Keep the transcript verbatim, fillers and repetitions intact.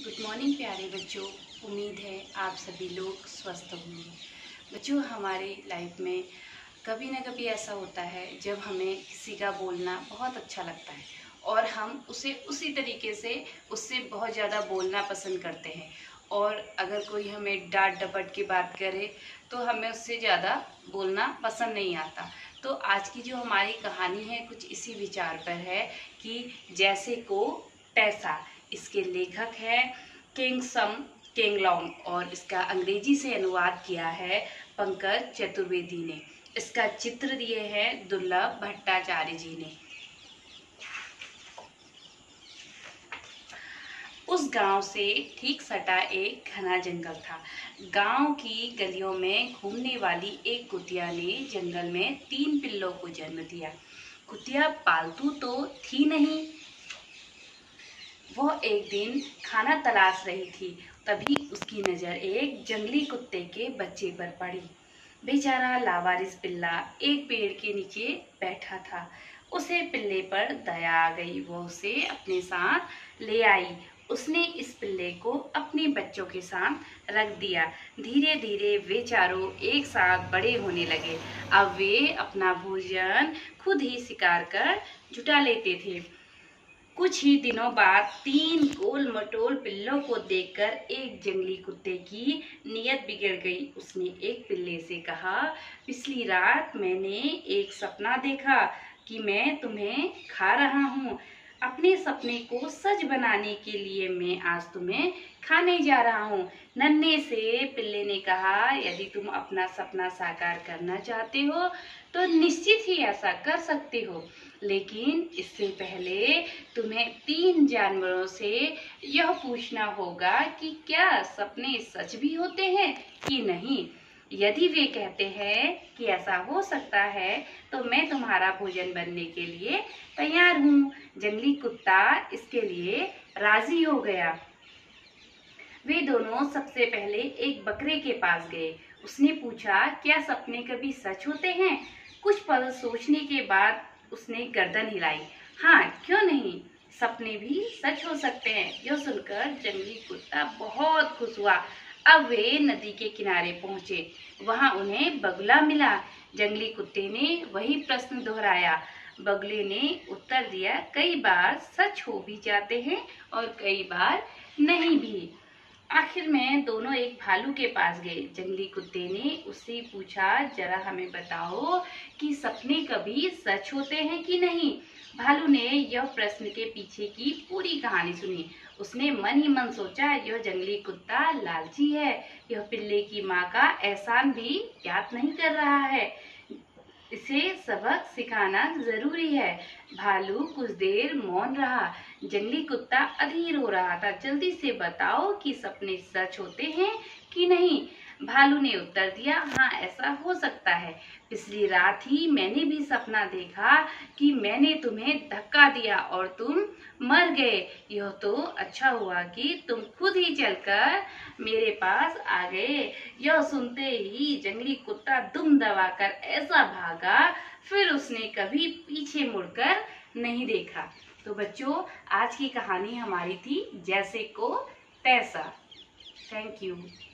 Good morning प्यारे बच्चों। उम्मीद है आप सभी लोग स्वस्थ होंगे। बच्चों, हमारे लाइफ में कभी ना कभी ऐसा होता है जब हमें किसी का बोलना बहुत अच्छा लगता है और हम उसे उसी तरीके से उससे बहुत ज़्यादा बोलना पसंद करते हैं। और अगर कोई हमें डांट डपट की बात करे तो हमें उससे ज़्यादा बोलना पसंद नहीं आता। तो आज की जो हमारी कहानी है कुछ इसी विचार पर है कि जैसे को तैसा। इसके लेखक है किंग सम केंगलोंग और इसका अंग्रेजी से अनुवाद किया है पंकज चतुर्वेदी ने। इसका चित्र दिए हैं दुर्लभ भट्टाचार्य जी ने। उस गांव से ठीक सटा एक घना जंगल था। गांव की गलियों में घूमने वाली एक कुतिया ने जंगल में तीन पिल्लों को जन्म दिया। कुतिया पालतू तो थी नहीं। वह एक दिन खाना तलाश रही थी, तभी उसकी नज़र एक जंगली कुत्ते के बच्चे पर पड़ी। बेचारा लावारिस पिल्ला एक पेड़ के नीचे बैठा था। उसे पिल्ले पर दया आ गई। वह उसे अपने साथ ले आई। उसने इस पिल्ले को अपने बच्चों के साथ रख दिया। धीरे धीरे वे चारों एक साथ बड़े होने लगे। अब वे अपना भोजन खुद ही शिकार कर जुटा लेते थे। कुछ ही दिनों बाद तीन गोल मटोल पिल्लों को देखकर एक जंगली कुत्ते की नीयत बिगड़ गई। उसने एक पिल्ले से कहा, पिछली रात मैंने एक सपना देखा कि मैं तुम्हें खा रहा हूँ। अपने सपने को सच बनाने के लिए मैं आज तुम्हें खाने जा रहा हूँ। नन्हे से पिल्ले ने कहा, यदि तुम अपना सपना साकार करना चाहते हो तो निश्चित ही ऐसा कर सकते हो, लेकिन इससे पहले तुम्हें तीन जानवरों से यह पूछना होगा कि क्या सपने सच भी होते हैं कि नहीं। यदि वे कहते हैं कि ऐसा हो सकता है तो मैं तुम्हारा भोजन बनने के लिए तैयार हूँ। जंगली कुत्ता इसके लिए राजी हो गया। वे दोनों सबसे पहले एक बकरे के पास गए। उसने पूछा, क्या सपने कभी सच होते हैं? कुछ पल सोचने के बाद उसने गर्दन हिलाई। हाँ, क्यों नहीं, सपने भी सच हो सकते हैं। यह सुनकर जंगली कुत्ता बहुत खुश हुआ। अब वे नदी के किनारे पहुंचे। वहां उन्हें बगुला मिला। जंगली कुत्ते ने वही प्रश्न दोहराया। बगुले ने उत्तर दिया, कई बार सच हो भी जाते हैं और कई बार नहीं भी। आखिर में दोनों एक भालू के पास गए। जंगली कुत्ते ने उससे पूछा, जरा हमें बताओ कि सपने कभी सच होते हैं कि नहीं। भालू ने यह प्रश्न के पीछे की पूरी कहानी सुनी। उसने मन ही मन सोचा, यह जंगली कुत्ता लालची है। यह पिल्ले की माँ का एहसान भी याद नहीं कर रहा है। इसे सबक सिखाना जरूरी है। भालू कुछ देर मौन रहा। जंगली कुत्ता अधीर हो रहा था। जल्दी से बताओ कि सपने सच होते हैं कि नहीं। भालू ने उत्तर दिया, हाँ, ऐसा हो सकता है। पिछली रात ही मैंने भी सपना देखा कि मैंने तुम्हें धक्का दिया और तुम मर गए। यह तो अच्छा हुआ कि तुम खुद ही चलकर मेरे पास आ गए। यह सुनते ही जंगली कुत्ता दुम दबाकर ऐसा भागा, फिर उसने कभी पीछे मुड़कर नहीं देखा। तो बच्चों, आज की कहानी हमारी थी जैसे को तैसा। Thank you.